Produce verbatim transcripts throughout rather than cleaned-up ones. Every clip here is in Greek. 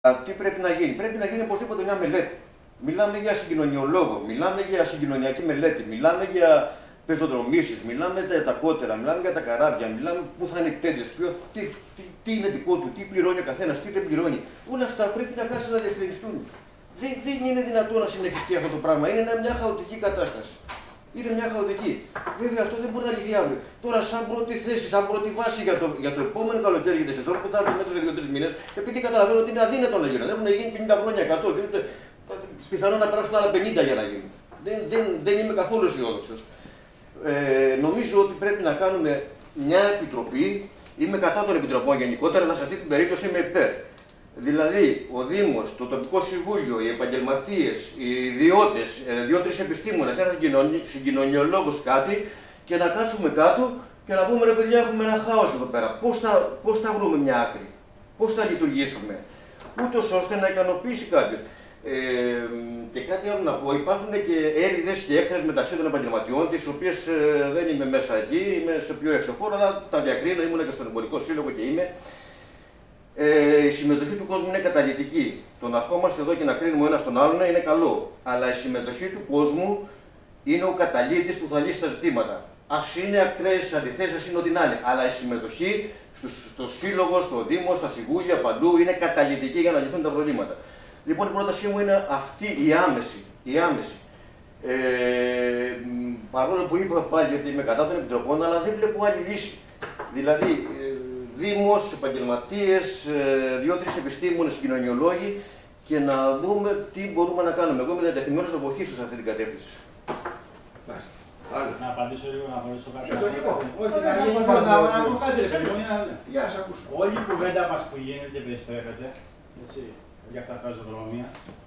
Τι πρέπει να γίνει? Πρέπει να γίνει οπωσδήποτε μια μελέτη. Μιλάμε για συγκοινωνιολόγο, μιλάμε για συγκοινωνιακή μελέτη, μιλάμε για πεζοδρομήσεις, μιλάμε για τα κότερα, μιλάμε για τα καράβια, μιλάμε πού θα είναι εκτέντες, τι, τι, τι είναι δικό του, τι πληρώνει ο καθένας, τι δεν πληρώνει. Όλα αυτά πρέπει να κάτσουν να διευκρινιστούν. Δεν, δεν είναι δυνατόν να συνεχιστεί αυτό το πράγμα. Είναι μια χαοτική κατάσταση. Είναι μια χαοτική. Βέβαια αυτό δεν μπορεί να λυθεί αύριο. Τώρα, σαν πρώτη θέση, σαν πρώτη βάση για το, για το επόμενο καλοκαίρι για τη σεζόν που θα έρθει μέσα σε δύο τρεις μήνες, επειδή καταλαβαίνω ότι είναι αδύνατο να γίνουν. Έχουν γίνει πενήντα χρόνια, εκατό, πιθανόν να περάσουν άλλα πενήντα για να γίνουν. Δεν, δεν, δεν είμαι καθόλου αισιόδοξος. Ε, νομίζω ότι πρέπει να κάνουμε μια επιτροπή. Είμαι κατά των επιτροπών γενικότερα, αλλά σε αυτή την περίπτωση είμαι υπέρ. Δηλαδή, ο Δήμος, το τοπικό συμβούλιο, οι επαγγελματίες, οι ιδιώτες, δύο-τρεις επιστήμονες, ένας συγκοινωνιολόγος, κάτι, και να κάτσουμε κάτω και να πούμε: ρε παιδιά, έχουμε ένα χάος εδώ πέρα. Πώς θα, πώς θα βρούμε μια άκρη, πώς θα λειτουργήσουμε, ούτως ώστε να ικανοποιήσει κάποιος. Ε, και κάτι άλλο να πω: υπάρχουν και έρηδες και έχθρες μεταξύ των επαγγελματιών, τις οποίες ε, δεν είμαι μέσα εκεί, είμαι σε πιο έξω χώρο, αλλά τα διακρίνω, ήμουν και στον Εμπορικό Σύλλογο και είμαι. Ε, η συμμετοχή του κόσμου είναι καταλυτική. Το να ερχόμαστε εδώ και να κρίνουμε ένα τον άλλον είναι καλό. Αλλά η συμμετοχή του κόσμου είναι ο καταλύτης που θα λύσει τα ζητήματα. Ας είναι ακραίες αντιθέσεις, ας είναι ό,τι να είναι. Αλλά η συμμετοχή στο, στο σύλλογο, στο Δήμο, στα συμβούλια, παντού είναι καταλυτική για να λυθούν τα προβλήματα. Λοιπόν, η πρότασή μου είναι αυτή η άμεση. Η άμεση. Ε, παρόλο που είπα πάλι ότι είμαι κατά των επιτροπών, αλλά δεν βλέπω άλλη λύση. Δηλαδή, Δήμος, επαγγελματίες, δύο-τρεις επιστήμονες, κοινωνιολόγοι και να δούμε τι μπορούμε να κάνουμε. Εγώ είμαι διατεθειμένος να βοηθήσω σε αυτή την κατεύθυνση. Να απαντήσω λίγο, να απαντήσω κάτι. Να πω κάτι, ρε παιδί. Για να σας ακούσω. Όλη η κουβέντα μας που γίνεται περιστρέφεται, έτσι, για αυτά τα πεζοδρόμια,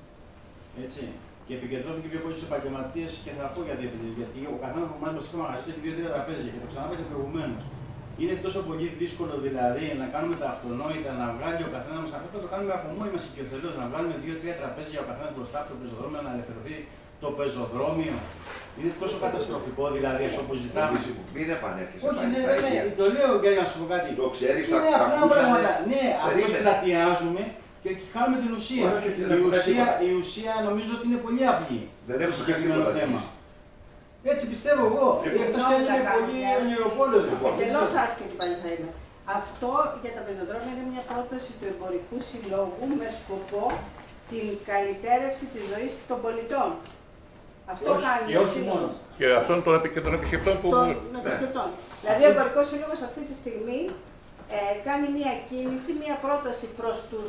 έτσι, και επικεντρώθηκε πιο πολύ στους επαγγελματίες και θα πω γιατί, γιατί ο καθένας από εμάς στο μαγαζί έχει δύο-τρία τραπέζια και το ξανάπα και προηγουμένως. Είναι τόσο πολύ δύσκολο δηλαδή να κάνουμε τα αυτονόητα, να βγάλει ο καθένας μας. Αυτό το κάνουμε από μόνοι μας οικειοθελώς, να βγάλουμε δύο-τρία τραπέζια ο καθένας μπροστά από το πεζοδρόμιο, να ελευθερωθεί το πεζοδρόμιο. Είναι τόσο καταστροφικό δηλαδή αυτό που ζητάμε. Μην επανέρχεσαι. Όχι, ναι, ναι, ναι, το λέω για να σου πω κάτι. Το ξέρεις, τα ακούσαμε. Ναι, απλώς πλατιάζουμε και χάνουμε την ουσία. Η ουσία, η ουσία νομίζω ότι είναι πολύ απλή. Δεν έχω συγκεκριμένο θέμα. Έτσι πιστεύω εγώ. Εκτός και είναι πολύ ονειροπόλος. Εντελώς άσχετη πάλι θα είμαι. Αυτό για τα πεζοδρόμια είναι μια πρόταση του Εμπορικού Συλλόγου με σκοπό την καλυτέρευση της ζωής των πολιτών. Αυτό κάνει και ο όχι μόνο. Και αυτόν τον επισκεπτών που. Των επισκεπτών. Δηλαδή, ο Εμπορικός Σύλλογος αυτή τη στιγμή ε, κάνει μια κίνηση, μια πρόταση προς τους.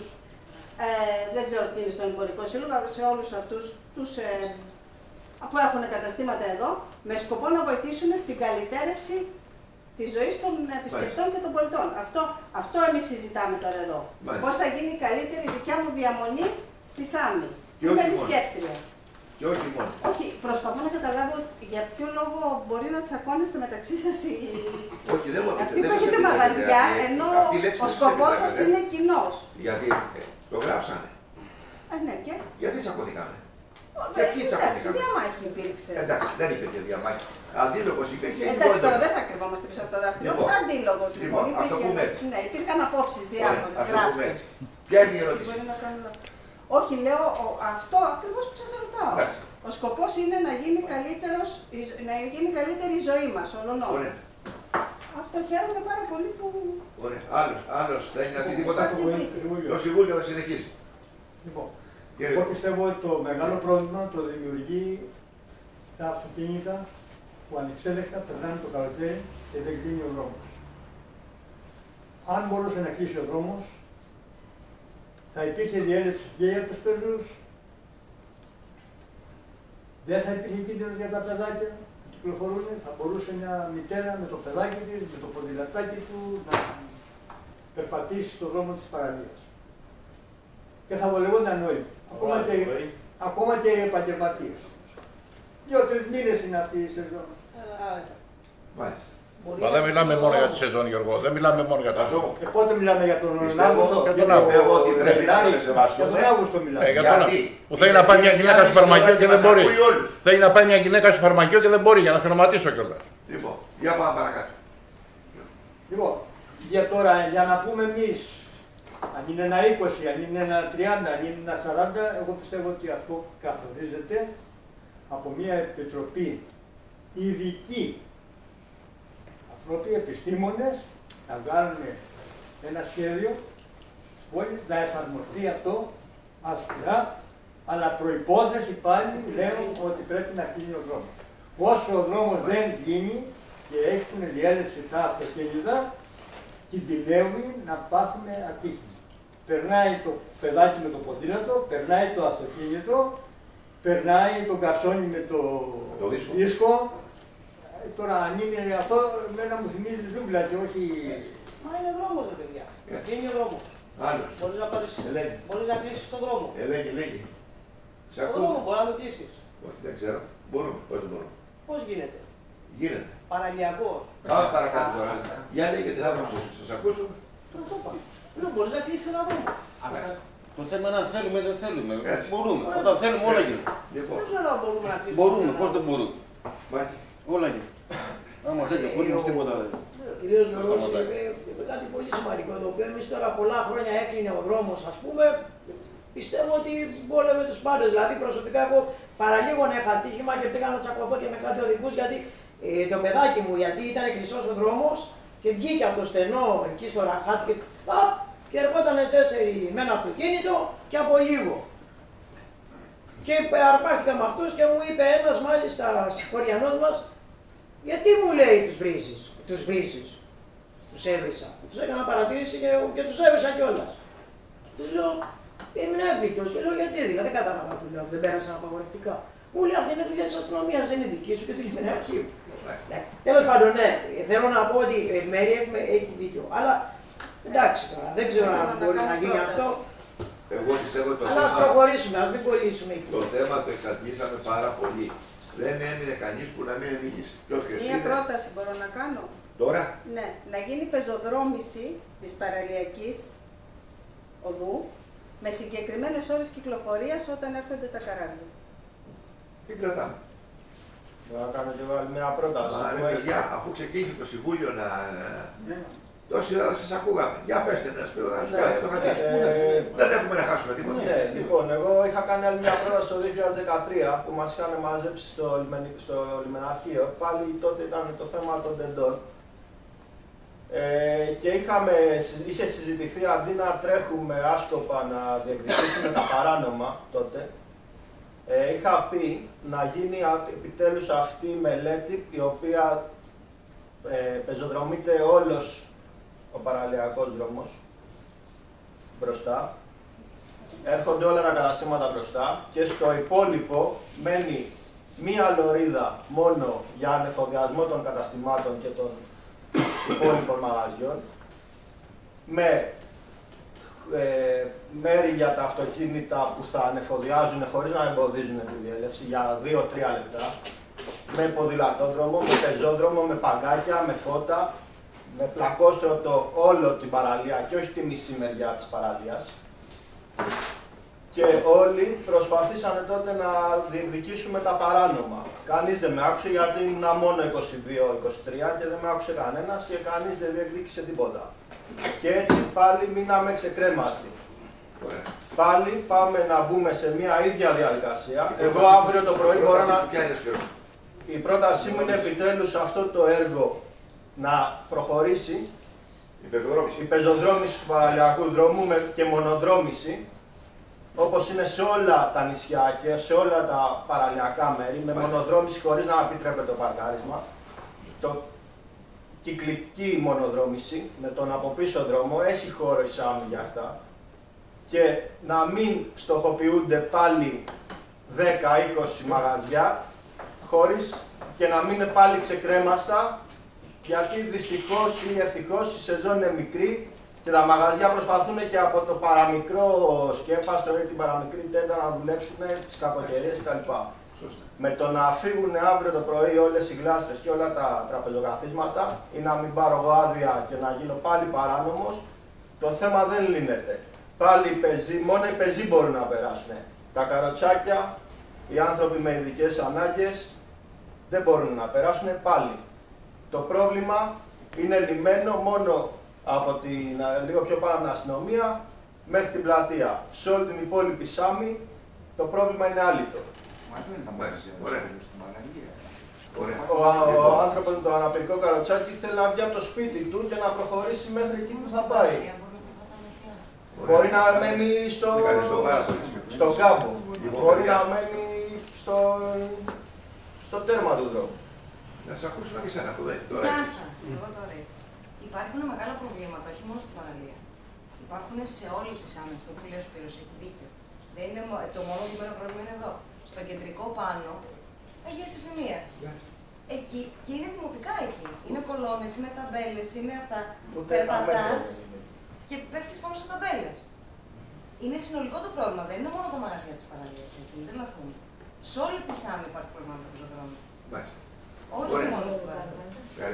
Ε, δεν ξέρω τι είναι στον Εμπορικό Σύλλογο, σε όλους αυτούς τους. Ε, που έχουν καταστήματα εδώ, με σκοπό να βοηθήσουν στην καλυτέρευση της ζωής των επισκεπτών και των πολιτών. Αυτό, αυτό εμείς συζητάμε τώρα εδώ. Πώς θα γίνει καλύτερη η δικιά μου διαμονή στη Σάμι. Είναι επισκέπτρια. Και όχι μόνο. Όχι, προσπαθώ να καταλάβω για ποιο λόγο μπορεί να τσακώνεστε μεταξύ σας οι. Όχι, δεν μου αυτοί που έχετε μαγαζιά, ενώ ο σκοπός σας είναι κοινός. Γιατί το γράψανε. Α, ναι, και. Γιατί τσακωθήκανε. Εντάξει, διαμάχη υπήρξε. Εντάξει, δεν υπήρχε διαμάχη. Αντίλογος υπήρχε. Εντάξει, τώρα δεν θα κρυβόμαστε πίσω από το δάχτυλο. Όμως αντίλογος. Λοιπόν, αυτό που με έτσι. Ναι, υπήρχαν απόψεις διάφορες. Γράφτες. Ποια είναι η ερώτηση? Όχι, λέω αυτό ακριβώς που σας ρωτάω. Ο σκοπός είναι να γίνει, καλύτερος, να γίνει καλύτερη η ζωή μας, όλων όλων. Αυτό χαίρομαι πάρα πολύ που. Ωραία. Άλλος, άλλος θέλει να πει τίποτα. Το Συμβούλιο θα συνεχίσει. Λοιπόν, εγώ πιστεύω ότι το μεγάλο πρόβλημα το δημιουργεί τα αυτοκίνητα που ανεξέλεκτα περνάνε το καλοκαίρι και δεν κλείνει ο δρόμος. Αν μπορούσε να κλείσει ο δρόμος, θα υπήρχε διέλευση και για τους πεζούς, δεν θα υπήρχε κίνδυνος για τα παιδάκια που κυκλοφορούν, θα μπορούσε μια μητέρα με το παιδάκι της, με το ποδηλατάκι του να περπατήσει στον δρόμο της παραλίας. Και θα βολευόταν όλοι. Ακόμα και, ακόμα και οι επαγγελματίες. Δύο-τρεις μήνες είναι αυτή η σεζόν. Μάλιστα. Μα δεν μιλάμε μόνο για τη σεζόν, Γιώργο. Δεν μιλάμε μόνο για τα σεζόν. Και πότε μιλάμε για τον Αύγουστο? Πιστεύω ότι πρέπει να είναι σεβαστό. Για τον Αύγουστο μιλάμε. Ε, γιατί? Που θέλει να πάει μια γυναίκα στο φαρμακείο και δεν μπορεί. Θέλει να πάει μια γυναίκα στο φαρμακείο και δεν μπορεί, για να σε ονοματίσω κιόλας. Λοιπόν, για πάμε παρακάτω. Λοιπόν, για τώρα, για να πούμε εμείς Αν είναι ένα είκοσι, αν είναι ένα τριάντα, αν είναι ένα σαράντα, εγώ πιστεύω ότι αυτό καθορίζεται από μια επιτροπή ειδική. Άνθρωποι, επιστήμονες, να βγάλουν ένα σχέδιο να εφαρμοστεί αυτό αυστηρά, αλλά προϋπόθεση πάλι λέω ότι πρέπει να γίνει ο δρόμος. Όσο ο δρόμος δεν γίνει και έχουν διέλευση τα αυτοκίνητα, κινδυνεύει να πάθουμε ατύχημα. Περνάει το παιδάκι με το ποδήλατο, περνάει το αυτοκίνητο, περνάει το καρσόνι με το, το δίσκο. δίσκο. Τώρα αν είναι αυτό, εμένα μου θυμίζει ζούγκλα και όχι... Μα είναι δρόμος ρε παιδιά. Είναι ο δρόμος. Άλλος. Μπορείς να πάρεις, Ελέγχει. μπορείς να κλείσεις τον δρόμο. Ελέγχει, ελέγχει. Σε Το ακούω. δρόμο μπορεί να το κλείσεις. Όχι, δεν ξέρω. Μπορούμε, πώς δεν μπορούμε. Πώς γίνεται. Γίνεται. Παραλιακό. Πάμε παρακάτω τώρα. Για λέγεται να μας σας ακούσουμε. Αυτό πάω. Λέω, μπορείς να κλείσεις ένα δρόμο. Το θέμα είναι αν θέλουμε ή δεν θέλουμε. Έτσι. Μπορούμε. Όταν θέλουμε όλα γίνουν. Λοιπόν, Δεν ξέρω αν μπορούμε να κλείσουμε. Μπορούμε, ένα πώς δεν δρόμο. μπορούμε. Μάκη. Όλα γίνουν. Άμα θέλει ο κόσμος τίποτα δεν. Ο κύριος Λορός σταματάει. είπε κάτι πολύ σημαντικό, το οποίο εμείς τώρα πολλά χρόνια έκλεινε ο δρόμος, ας πούμε, πιστεύω ότι μπόλευε τους πάντες. Δηλαδή, προσωπικά, εγώ παραλίγο είχα ατύχημα και πήγα να τσακωθώ και με κάτι οδηγούς, γιατί ε, το παιδάκι μου, γιατί ήταν κλειστός ο δρόμος και βγήκε από το στενό εκεί στο ραχάτι και, α, και ερχόταν τέσσερι με ένα αυτοκίνητο και από λίγο. Και αρπάχτηκα με αυτούς και μου είπε ένας μάλιστα συγχωριανός μας, γιατί μου λέει τους βρίζεις, τους βρίζεις, τους έβρισα. Τους έκανα παρατήρηση και, και τους έβρισα κιόλας. Τους λέω, ήμουν έπληκτος και λέω γιατί, δηλαδή δεν κατάλαβα, του λέω, δεν πέρασαν απαγορευτικά. Μου λέει, αυτή είναι δουλειά της αστυνομίας, δεν είναι δική σου και του λέει, αρχείο. Ναι. Τέλος πάντων, ναι, θέλω να πω ότι η Μέρη έχει δίκιο. Αλλά εντάξει τώρα, δεν ξέρω αν μπορεί να γίνει αυτό. Εγώ πιστεύω το Αλλά ας θέμα, προχωρήσουμε, ας μην κολλήσουμε εκεί. το θέμα το εξαντλήσαμε πάρα πολύ. Δεν έμεινε κανείς που να μην μίλησε. Και όποιος Μία είναι, πρόταση μπορώ να κάνω. τώρα, Ναι, να γίνει πεζοδρόμηση της παραλιακής οδού με συγκεκριμένες ώρες κυκλοφορίας όταν έρχονται τα καράβια. τι κρατάμε. Να κάνω και εγώ άλλη μια πρόταση. Μα ρε που έχει. παιδιά, αφού ξεκίνησε το Συμβούλιο να... Ναι. Τόση ώρα σας ακούγαμε. Για πέστε με, να σου πει, να σου Ναι, κάνει το χατήσου. ε, Δεν έχουμε να χάσουμε τίποτα. Ναι, λοιπόν, εγώ είχα κάνει άλλη μια πρόταση το δύο χιλιάδες δεκατρία που μας είχαν μαζέψει στο, λιμενι- στο λιμεναρχείο. Πάλι τότε ήταν το θέμα των τεντών. Ε, και είχαμε, είχε συζητηθεί αντί να τρέχουμε άσκοπα να διεκδικήσουμε τα παράνομα τότε, ε, είχα πει να γίνει α- επιτέλους αυτή η μελέτη η οποία ε, πεζοδρομείται όλος ο παραλιακός δρόμος μπροστά. Έρχονται όλα τα καταστήματα μπροστά και στο υπόλοιπο μένει μία λωρίδα μόνο για ανεφοδιασμό των καταστημάτων και των υπόλοιπων μαγαζιών, με ε, μέρη για τα αυτοκίνητα που θα ανεφοδιάζουν χωρίς να εμποδίζουν τη διέλευση για δύο τρία λεπτά, με ποδηλατόδρομο, με πεζόδρομο, με παγκάκια, με φώτα, με πλακόστρωτο όλο την παραλία και όχι τη μισή μεριά της παραλίας. Και όλοι προσπαθήσανε τότε να διεκδικήσουμε τα παράνομα. Κανείς δεν με άκουσε γιατί ήμουν μόνο είκοσι δύο είκοσι τρία και δεν με άκουσε κανένας και κανείς δεν διεκδίκησε τίποτα. Και έτσι πάλι μείναμε ξεκρέμαστοι. Ωραία. Πάλι πάμε να μπούμε σε μια ίδια διαδικασία. Εγώ αύριο το πρωί μπορώ να... Ποια είναι σχεδόν. Η πρότασή μου είναι επιτέλους αυτό το έργο να προχωρήσει. Η πεζοδρόμηση. Η πεζοδρόμηση του παραλιακού δρόμου με και μονοδρόμηση, όπως είναι σε όλα τα νησιά και σε όλα τα παραλιακά μέρη, με μονοδρόμηση χωρίς να επιτρέπεται το παρκάρισμα. Το κυκλική μονοδρόμηση με τον από πίσω δρόμο, έχει χώρο η Σάμι για αυτά. Και να μην στοχοποιούνται πάλι δέκα είκοσι μαγαζιά, χωρίς και να μην είναι πάλι ξεκρέμαστα, γιατί δυστυχώς ή ευτυχώς η σεζόν είναι μικρή και τα μαγαζιά προσπαθούν και από το παραμικρό σκέπαστρο ή την παραμικρή τέντα να δουλέψουν τις κακοκαιρίες κτλ. Με το να φύγουν αύριο το πρωί όλες οι γλάστρες και όλα τα τραπεζοκαθίσματα ή να μην πάρω εγώ άδεια και να γίνω πάλι παράνομος, το θέμα δεν λύνεται. Πάλι οι πεζοί, μόνο οι πεζοί μπορούν να περάσουν. Τα καροτσάκια, οι άνθρωποι με ειδικές ανάγκες δεν μπορούν να περάσουν πάλι. Το πρόβλημα είναι λυμένο μόνο από την λίγο πιο πάνω από την αστυνομία μέχρι την πλατεία. Σε όλη την υπόλοιπη Σάμι το πρόβλημα είναι άλυτο. Ο, ο άνθρωπος με το αναπηρικό καροτσάκι θέλει να βγει από το σπίτι του και να προχωρήσει μέχρι εκεί που θα πάει. Μπορεί να μένει στο, στο κάπου. Μπορεί να μένει στο, στο τέρμα του δρόμου. Να σας ακούσουμε και εσένα που δεν Γεια σας, εγώ τώρα. Υπάρχουν μεγάλα προβλήματα, όχι μόνο στην παραλία. Υπάρχουν σε όλη τη Σάμι, αυτό που λέει ο Σπύρος, έχει δίκιο. Δεν είναι το μόνο κειμένο πρόβλημα είναι εδώ. Στο κεντρικό πάνω, Αγίας Εφημίας. Εκεί, και είναι δημοτικά εκεί. Είναι κολόνες, είναι ταμπέλες, είναι αυτά. Περπατάς και πέφτεις πάνω σε ταμπέλες. Είναι συνολικό το πρόβλημα, δεν είναι μόνο τα μαγαζιά της παραλίας, έτσι, μην τρελαθούμε. Σε όλη τη Σάμι υπάρχει πρόβλημα με το πεζοδρόμιο. Όχι μόνο στην παραλία.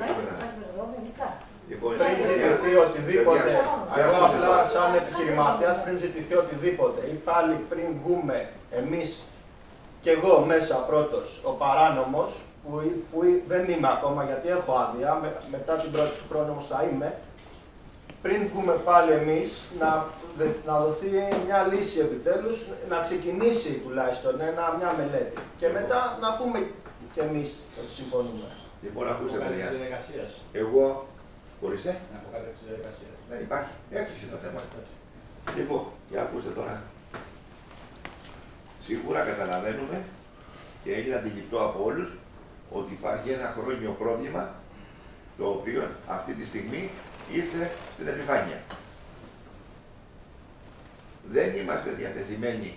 Πριν ζητηθεί οτιδήποτε, εγώ απλά σαν επιχειρηματίας, πριν ζητηθεί οτιδήποτε, ή πάλι πριν βγούμε εμείς και εγώ μέσα πρώτος, ο παράνομος, που, που δεν είμαι ακόμα γιατί έχω άδεια, με, μετά την πρώτη του χρόνο όμως θα είμαι, πριν βγούμε πάλι εμείς, να, να δοθεί μια λύση επιτέλους, να ξεκινήσει τουλάχιστον ένα, μια μελέτη. Και μετά να πούμε και εμείς ότι συμφωνούμε. Λοιπόν, ακούστε παιδιά. Διαδικασίας. Εγώ, ορίστε. Να πω κάτι της διαδικασίας. Ναι, υπάρχει. Έκλεισε το θέμα. Λοιπόν, για ακούστε τώρα. Σίγουρα καταλαβαίνουμε και έγινε αντιληπτό από όλους ότι υπάρχει ένα χρόνιο πρόβλημα το οποίο αυτή τη στιγμή ήρθε στην επιφάνεια. Δεν είμαστε διατεθειμένοι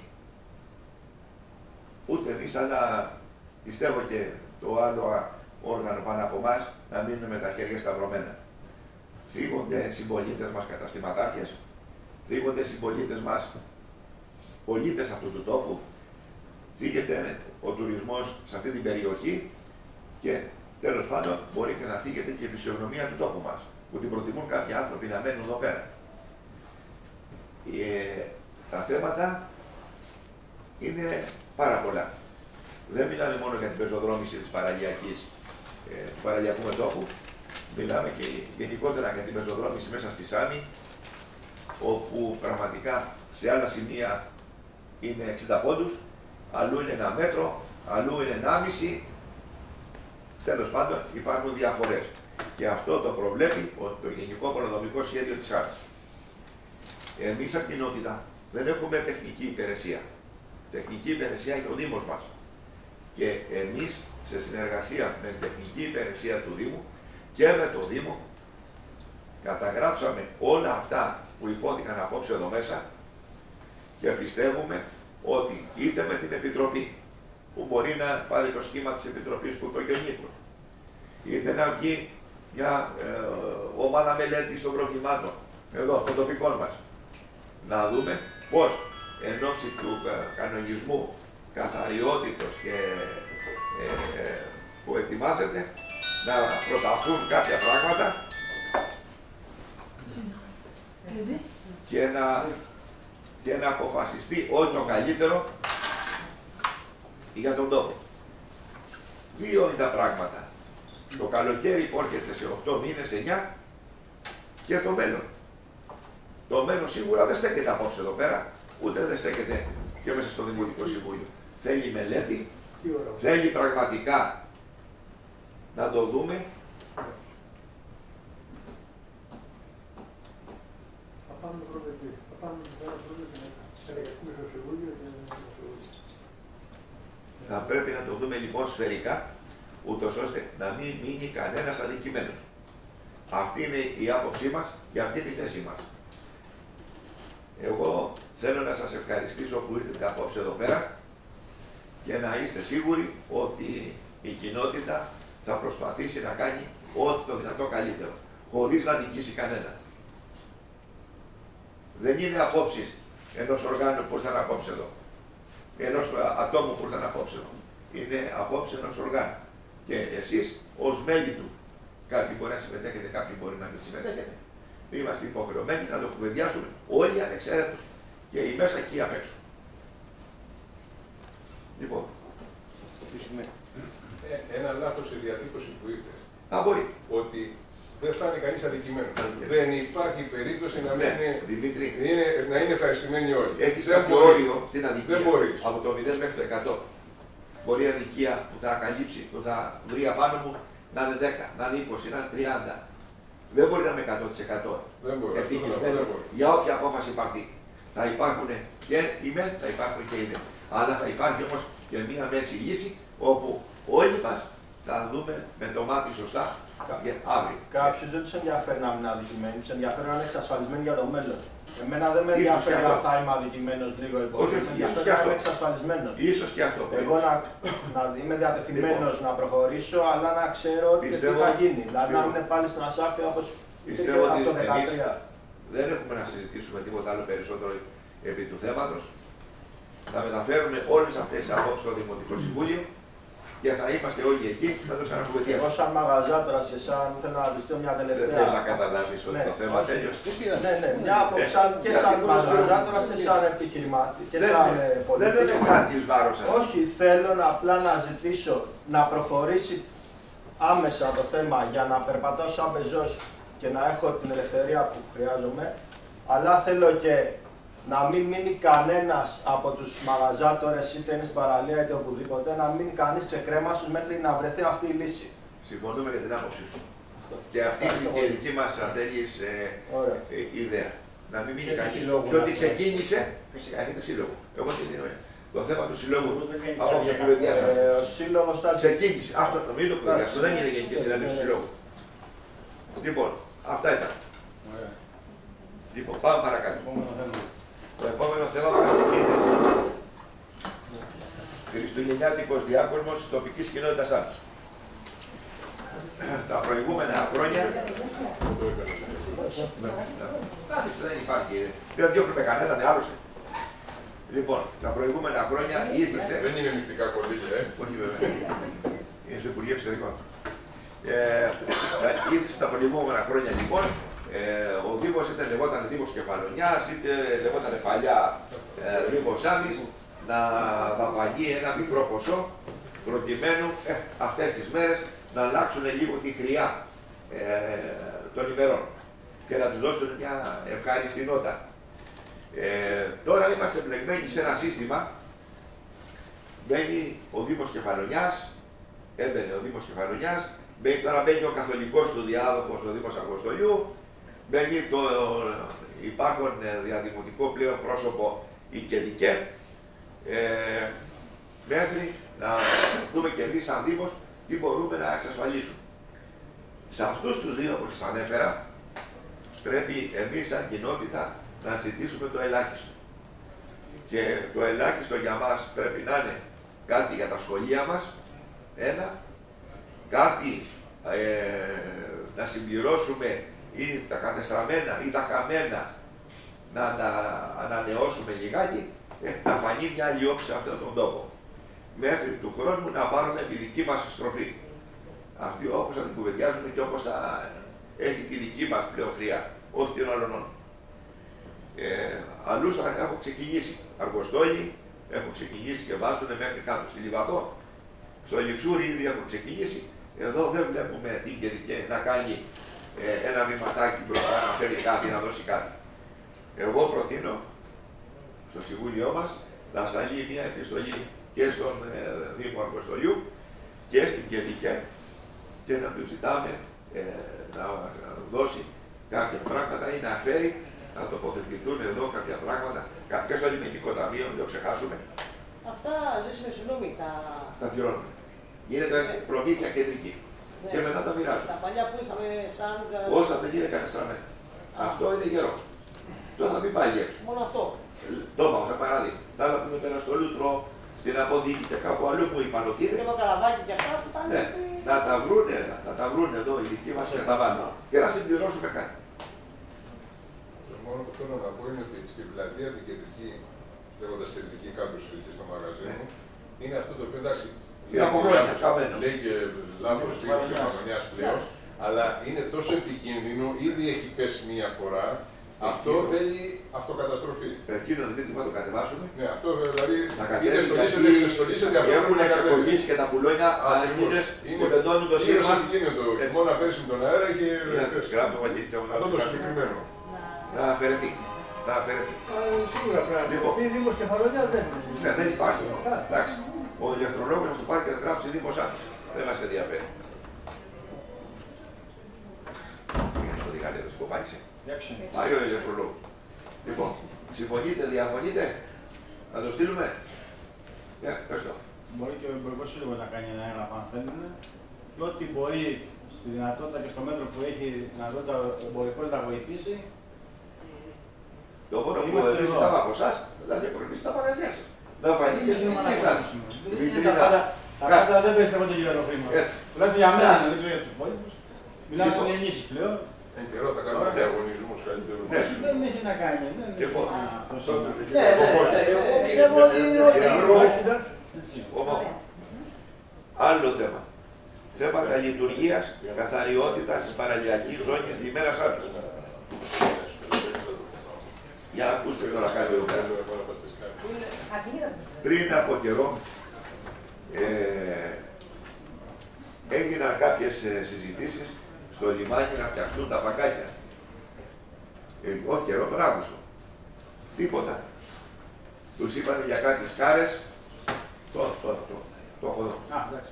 ούτε εμείς, αλλά πιστεύω και το άλλο όργανο πάνω από εμάς να μείνουμε με τα χέρια σταυρωμένα. Θίγονται συμπολίτες μας καταστηματάρχες, θίγονται συμπολίτες μας πολίτες αυτού του τόπου, θίγεται ο τουρισμός σε αυτή την περιοχή και τέλος πάντων μπορεί και να θίγεται και η φυσιογνωμία του τόπου μας, που την προτιμούν κάποιοι άνθρωποι να μένουν εδώ πέρα. Ε, τα θέματα είναι πάρα πολλά. Δεν μιλάμε μόνο για την πεζοδρόμηση της παραλιακής, ε, του παραλιακού μετώπου. Μιλάμε και γενικότερα για την πεζοδρόμηση μέσα στη Σάμι, όπου πραγματικά σε άλλα σημεία είναι εξήντα πόντους, αλλού είναι ένα μέτρο, αλλού είναι ενάμιση. Τέλος πάντων υπάρχουν διαφορές. Και αυτό το προβλέπει το Γενικό Πολεοδομικό Σχέδιο της Σάμις. Εμείς σαν κοινότητα δεν έχουμε τεχνική υπηρεσία. Τεχνική υπηρεσία έχει ο Δήμος μας. Και εμείς σε συνεργασία με την τεχνική υπηρεσία του Δήμου και με το Δήμο καταγράψαμε όλα αυτά που υπόθηκαν απόψε εδώ μέσα και πιστεύουμε ότι είτε με την Επιτροπή, που μπορεί να πάρει το σχήμα της Επιτροπής που είπε και ο Νίκος, είτε να βγει μια ε, ομάδα μελέτης των προβλημάτων εδώ, των τοπικών μας, να δούμε πώς εν ώψη του ε, κανονισμού καθαριότητος και ε, ε, που ετοιμάζεται να προταθούν κάποια πράγματα και να, και να αποφασιστεί ό,τι το καλύτερο για τον τόπο. Δύο είναι τα πράγματα. Το καλοκαίρι που έρχεται σε οκτώ μήνες, εννιά και το μέλλον. Το μέλλον σίγουρα δεν στέκεται απόψε εδώ πέρα, ούτε δεν στέκεται και μέσα στο Δημοτικό Συμβούλιο. Θέλει μελέτη, θέλει πραγματικά να το δούμε. Θα πάμε πρώτα εκεί. Θα πάμε πρώτα και μετά. Θα εργαστούμε στο Συμβούλιο και στο Συμβούλιο. Θα πρέπει να το δούμε λοιπόν σφαιρικά, ούτως ώστε να μην μείνει κανένας αδικημένος. Αυτή είναι η άποψή μας και αυτή τη θέση μας. Εγώ θέλω να σας ευχαριστήσω που ήρθατε απόψε εδώ πέρα και να είστε σίγουροι ότι η κοινότητα θα προσπαθήσει να κάνει ό,τι το δυνατό καλύτερο, χωρίς να δικήσει κανένα. Δεν είναι απόψεις ενός οργάνου που ήρθαν απόψε εδώ, ενός ατόμου που ήρθαν απόψε εδώ. Είναι απόψε ενός οργάνου. Και εσείς ως μέλη του, κάποιοι μπορεί να συμμετέχετε, κάποιοι μπορεί να μην συμμετέχετε. Είμαστε υποχρεωμένοι να το κουβεντιάσουμε όλοι ανεξαίρετος και η μέσα και η απ' έξω. Λοιπόν. Ε, ένα λάθος στη διατύπωση που είπες. Α, μπορεί. Ότι δεν φτάνει κανείς αδικημένος. Δεν υπάρχει περίπτωση να, ναι, είναι, Δημήτρη, είναι, να είναι ευχαριστημένοι όλοι. Έχεις δεν κάποιο μπορεί, όριο την αδικία. Δεν μπορείς. Από το μηδέν μέχρι το εκατό. Μπορεί η αδικία που θα καλύψει, που θα βρει απάνω μου να είναι δέκα, να είναι είκοσι, να είναι τριάντα. Δεν μπορεί να είμαι εκατό τοις εκατό ευτυχισμένος για όποια απόφαση πάρθει. Θα υπάρχουν και οι μεν, θα υπάρχουν και οι δε. Αλλά θα υπάρχει όμως και μία μέση λύση όπου όλοι μας θα δούμε με το μάτι σωστά για αύριο. Κάποιους δεν τους ενδιαφέρει να μην είναι αδικημένοι, τους ενδιαφέρει να είναι εξασφαλισμένοι για το μέλλον. Εμένα δεν με ενδιαφέρει αν θα είμαι αδικημένος λίγο ή πολύ. Με ενδιαφέρει να είμαι εξασφαλισμένος. Ίσως και αυτό. Εγώ να, να είμαι διατεθειμένος λοιπόν, να προχωρήσω, αλλά να ξέρω τι θα γίνει. Δηλαδή να μην είναι πάλι στην ασάφεια όπως πιστεύω από το ότι δεκατρία. Δεν έχουμε να συζητήσουμε τίποτα άλλο περισσότερο επί του θέματος. Να μεταφέρουμε όλες αυτές τις απόψεις στο Δημοτικό Συμβούλιο και θα είμαστε όλοι εκεί με το ξανακουβεντιάσουμε. Εγώ σαν μαγαζάτορας και σαν θέλω να ρωτήσω μια τελευταία. Δεν θες να καταλάβεις ότι ναι, το θέμα τέλειωσε. Ναι, ναι, μια άποψη και σαν μαγαζάτορας και σαν επιχειρηματής και σαν πολιτής. Δεν είναι κάτι βάρος. Όχι, θέλω απλά να ζητήσω να προχωρήσει άμεσα το θέμα για να περπατώ σαν πεζός και να έχω την ελευθερία που χρειάζομαι, αλλά θέλω και να μην μείνει κανένας από τους μαγαζάτορες είτε είναι στην παραλία είτε οπουδήποτε, να μην μείνει κανείς ξεκρέμαστος μέχρι να βρεθεί αυτή η λύση. Συμφωνούμε για την άποψή σου. Και αυτή είναι και η δική μας, αν θέλεις, ε, ε, ιδέα. Να μην μείνει κανείς. Και ότι ξεκίνησε, φυσικά έχετε σύλλογο. Εγώ τι λέω. Το θέμα του συλλόγου από όσο κουβεντιάσαμε. Ξεκίνησε. Αυτό το μην το κουβεντιάσαμε. Δεν είναι γενική συνάντηση του συλλόγου. Λοιπόν, αυτά ήταν. Λοιπόν, πάμε παρακάτω. Το επόμενο θέμα μας είναι Χριστουγεννιάτικος διάκοσμος της τοπικής κοινότητας Άμμης. Τα προηγούμενα χρόνια... Δεν υπάρχει. Δεν διώχνουμε κανέναν, άλλωστε. Λοιπόν, τα προηγούμενα χρόνια ήσασταν... Δεν είναι μυστικά κονδύλια, ε. Όχι βέβαια. Είναι στο Υπουργείο Εξωτερικών. Ήρθε τα προηγούμενα χρόνια λοιπόν, ε, ο Δήμος είτε λεγόταν Δήμος Κεφαλονιάς, είτε λεγόταν παλιά ε, Δήμος Άμμης, να δαπανεί ένα μικρό ποσό, προκειμένου ε, αυτές τις μέρες να αλλάξουν λίγο τη χρειά ε, των ημερών και να τους δώσουν μια ευχάριστη νότα. Ε, τώρα είμαστε μπλεγμένοι σε ένα σύστημα, μπαίνει ο Δήμος Κεφαλονιάς, έμπαινε ο Δήμος Κεφαλονιάς, μπαίνει, τώρα μπαίνει ο καθολικός του διάδοχος στο Δήμος Αποστολιού, μπαίνει το υπάρχον διαδημοτικό πλέον πρόσωπο η ΚΕΔΙΚΕ, ε, μέχρι να δούμε και εμείς σαν Δήμος τι μπορούμε να εξασφαλίσουμε. Σε αυτούς τους δύο που σας ανέφερα, πρέπει εμείς σαν κοινότητα να ζητήσουμε το ελάχιστο. Και το ελάχιστο για μας πρέπει να είναι κάτι για τα σχολεία μας, ένα, κάτι ε, να συμπληρώσουμε ή τα κατεστραμμένα ή τα καμένα να τα ανανεώσουμε λιγάκι, ε, να φανεί μια άλλη όψη σε αυτόν τον τόπο. Μέχρι του χρόνου να πάρουμε τη δική μας στροφή. Αυτή όπως θα την κουβεντιάζουμε και όπως θα έχει τη δική μας πλέον χρειά, όχι την όλων. Ε, αλλού θα έχω ξεκινήσει αργοστόλοι, έχω ξεκινήσει και βάζουν μέχρι κάτω στη Λιβαδό. Στο Λιξούρι ήδη έχουν ξεκινήσει. Εδώ δεν βλέπουμε την ΚΕΔΙΚΕ να κάνει ε, ένα βηματάκι μπροστά, να φέρει κάτι, να δώσει κάτι. Εγώ προτείνω στο Συμβούλιο μας να σταλεί μια επιστολή και στον ε, Δήμο Αργοστολιού και στην ΚΕΔΙΚΕ και να του ζητάμε ε, να δώσει κάποια πράγματα ή να φέρει να τοποθετηθούν εδώ κάποια πράγματα και στο Λιμενικό Ταμείο, μην το ξεχάσουμε. Αυτά ζήσιμη συγγνώμη, τα... Τα πληρώνουμε. Γίνεται προμήθεια κεντρική. Ναι. Και μετά τα μοιράζουμε. Τα παλιά που είχαμε σαν... Όσα δεν γίνεται κατεστραμμένα. Αυτό είναι γερό. Τώρα θα μην πάει έξω. Μόνο αυτό. Το είπαμε σαν παράδειγμα. Τα άλλα που είναι πέρα στο Λούτρο, στην Αποδίκη και κάπου αλλού που είπαν ότι είναι. Και το Καραβάκι και αυτά που ήταν. Ναι. Να τα βρούνε, να τα βρούνε εδώ οι δικοί μας και τα βάλουν. Και να συμπληρώσουμε κάτι. Το μόνο που θέλω να πω είναι ότι στην πλατεία την κεντρική, λέγοντας κεντρική κάποιος εκεί στο μαγαζί μου, είναι αυτό το οποίο εντάξει. Είναι από χρόνια, χαμένο. Λέει και λάθος τύπος και μαγωνιάς πλέον, αλλά είναι τόσο επικίνδυνο, ήδη έχει πέσει μία φορά Αυτό θέλει αυτοκαταστροφή. Εκείνο Δημήτρη θα το κατεβάσουμε. Ναι, αυτό δηλαδή. Θα είτε κατέβει στολίσετε, γιατί εξεστολίσετε αυτό. έχουν εξακολουθήσει και τα πουλόνια αλήθινες που τεντώνουν το σύρμα. Είναι το χειμώνα πέρσι με τον αέρα και. Γράφει το Βαγγέλη Αυτό το συγκεκριμένο. Να αφαιρεθεί. Να αφαιρεθεί. Σίγουρα πρέπει να αφαιρεθεί. Δήμος Κεφαλονιάς δεν είναι. Ναι, δεν υπάρχει. Εντάξει. Ο ηλεκτρολόγος θα του πάρει και θα γράψει Δήμος Άμυνα. Δεν μας ενδιαφέρει. Στο διγάνι εδώ σκοπάρχησε. Πάει ο ηλεκτρολόγος. Λοιπόν, συμφωνείτε, διαφωνείτε, να το στείλουμε. Ναι, πες το. Μπορεί και ο Εμπορικός Σύλλογος να κάνει ένα έγγραφο αν θέλουν και ό,τι μπορεί στη δυνατότητα και στο μέτρο που έχει δυνατότητα ο εμπορικός να βοηθήσει. Το μόνο που ζητάμε από εσάς, δηλαδή ακολουθήσει τα μαγαζιά σας. Να φανείτε στην δική σας. Τα πάντα δεν περιστρέφονται για το χρήμα. Τουλάχιστον για μένα, δεν ξέρω για τους υπόλοιπους. Μιλάμε σε ενίσχυση πλέον. Εν καιρό θα κάνουμε διαγωνισμούς καλύτερους. Δεν έχει να κάνει. Λοιπόν, ναι, εγώ πιστεύω ότι άλλο θέμα. Θέματα λειτουργίας, καθαριότητας της παραλιακής ζώνης ημέρας άπης. Για να ακούστε τώρα κάτι εδώ πέρα. Πριν από καιρό ε, έγιναν κάποιες συζητήσεις στο λιμάνι να φτιαχτούν τα παγκάκια. Ε, όχι καιρό, τον Αύγουστο. Τίποτα. Τους είπανε για κάτι σκάρες. Τώρα, τώρα, τώρα. Το έχω εδώ.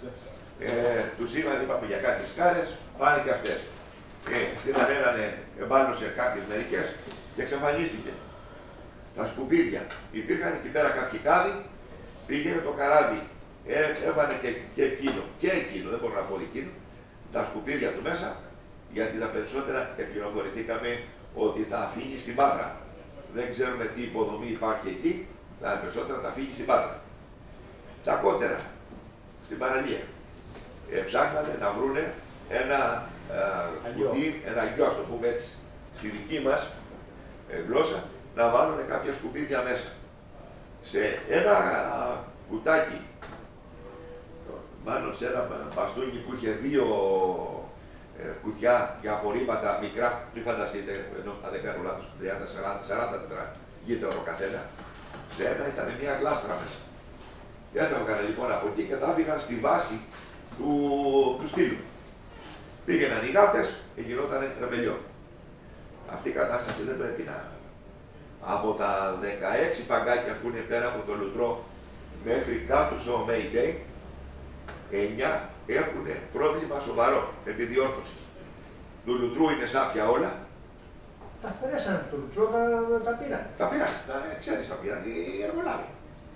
Ε, τους είπαν, είπαμε για κάτι σκάρες, πάνε και αυτές. Ε, στείλανε έναν επάνω σε κάποιες μερικές και εξαφανίστηκε. Τα σκουπίδια. Υπήρχαν εκεί πέρα κάποιοι κάδοι, πήγαινε το καράβι, ε, έβανε και, και εκείνο, και εκείνο, δεν μπορώ να πω εκείνο, τα σκουπίδια του μέσα, γιατί τα περισσότερα επληροφορηθήκαμε ότι τα αφήνει στην Πάτρα. Δεν ξέρουμε τι υποδομή υπάρχει εκεί, τα περισσότερα τα αφήνει στην Πάτρα. Τα κότερα, στην παραλία. Ε, ψάχνανε να βρούνε ένα ε, κουτί, ένα αγιό, το πούμε έτσι, στη δική μας ε, γλώσσα, να βάλουν κάποια σκουπίδια μέσα. Σε ένα α, κουτάκι, μάλλον σε ένα μπαστούνι που είχε δύο ε, κουτιά για απορρίμματα μικρά, μην φανταστείτε, ενώ αν δεν κάνω λάθος, τριάντα σαράντα τετρά γύτταρο το καθένα, σε ένα ήταν μια γλάστρα μέσα. Και έφευγαν λοιπόν από εκεί και τα άφηγαν στη βάση του, του στήλου. Πήγαιναν οι γάτες και γινόταν ρεμπελιό. Αυτή η κατάσταση δεν πρέπει να... Από τα δεκαέξι παγκάκια που είναι πέρα από το Λουτρό μέχρι κάτω στο Mayday, εννιά έχουν πρόβλημα σοβαρό επιδιόρθωσης. Του Λουτρού είναι σάπια όλα. Τα αφαιρέσανε το Λουτρό, τα, τα πήραν. Τα πήραν, τα, ξέρεις, τα πήραν οι εργολάβοι.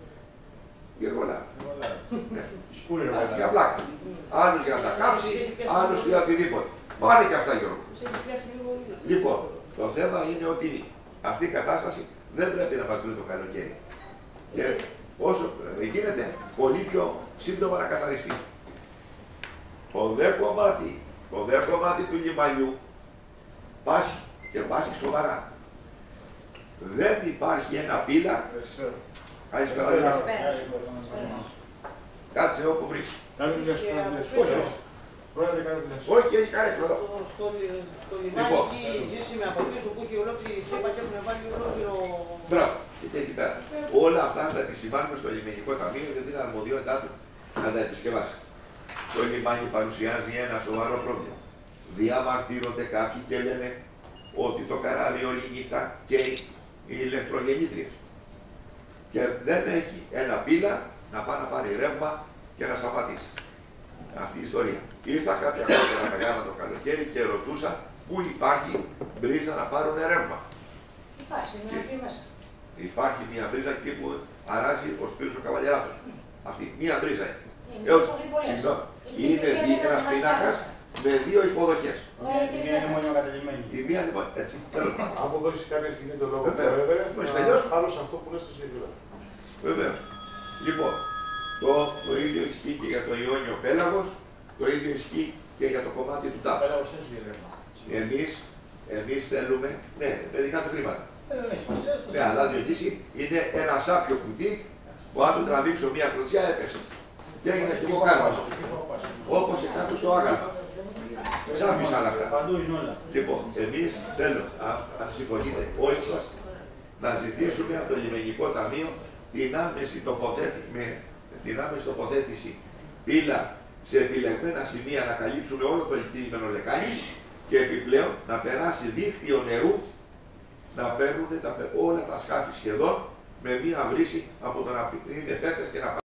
Οι εργολάβοι. Άλλος για πλάκα. Άλλος για τα κάψει, άλλος για οτιδήποτε. Πάνε και αυτά, Γιώργο. Λοιπόν, το θέμα είναι ότι αυτή η κατάσταση δεν πρέπει να μας βρει το καλοκαίρι. Και όσο γίνεται, πολύ πιο σύντομα να καθαριστεί. Το δε κομμάτι, το δε κομμάτι του λιμανιού πάσχει και πάσχει σοβαρά. Δεν υπάρχει ένα πύλα. Καλησπέρα. Κάτσε όπου βρεις. Όχι, έχει κάνει εδώ. Στο λιμάνι εκεί ζήσιμη από πίσω που έχει ολόκληρη θύμα και έχουν βάλει ολόκληρο... Μπράβο, και εκεί πέρα. Όλα αυτά θα τα επισημάνουμε στο λιμενικό ταμείο γιατί είναι αρμοδιότητά του να τα επισκευάσει. Το λιμάνι παρουσιάζει ένα σοβαρό πρόβλημα. Διαμαρτύρονται κάποιοι και λένε ότι το καράβι όλη νύχτα καίει οι ηλεκτρογεννήτριες. Και δεν έχει ένα πύλα να πάει να πάρει ρεύμα και να σταματήσει. Αυτή η ιστορία. Ήρθα κάποια χρόνια μεγάλα το καλοκαίρι και ρωτούσα πού υπάρχει μπρίζα να πάρουν ρεύμα. Υπάρχει μια αρχή μέσα. Υπάρχει μια μπρίζα εκεί που αράζει ο Σπύρος ο Καβαλιαράτος. Αυτή, μια μπρίζα είναι. Είναι, ε, όχι, συγγνώμη. Είναι ένας πίνακας με δύο υποδοχές. Η μία είναι μόνο κατελημένη. Η μία λοιπόν, έτσι, τέλος πάντων. Αν δώσει κάποια στιγμή το λόγο, άλλο σε αυτό που λες στο σίγουρα. Βεβαίως. Λοιπόν, το, το ίδιο ισχύει και για το Ιόνιο Πέλαγος, το ίδιο ισχύει και για το κομμάτι του τάπου. Εμείς, εμείς θέλουμε, ναι, με δικά του χρήματα. Ναι, αλλά διότι είναι ένα σάπιο κουτί που αν του τραβήξω μια κλωτσιά έπεσε. Και έγινε και εγώ κάνω. Όπως κάτω στο άγαλμα. Ξάφης άλλα αυτά. Παντού είναι όλα. Λοιπόν, εμείς θέλω, αν, αν συμφωνείτε, όλοι σας, να ζητήσουμε από το Λιμενικό Ταμείο την άμεση τοποθέτηση, με την άμεση τοποθέτηση πύλα σε επιλεγμένα σημεία να καλύψουμε όλο το λιτήμενο λεκάνη και επιπλέον να περάσει δίκτυο νερού να παίρνουν τα, όλα τα σκάφη σχεδόν με μία βρύση από το να είναι πέτρες και να